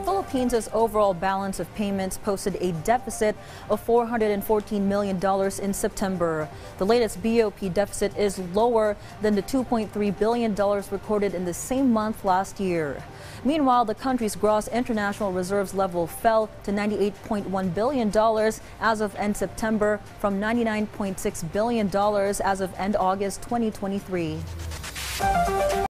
Philippines' overall balance of payments posted a deficit of $414 million in September. The latest BOP deficit is lower than the $2.3 billion recorded in the same month last year. Meanwhile, the country's gross international reserves level fell to $98.1 billion as of end September from $99.6 billion as of end August 2023.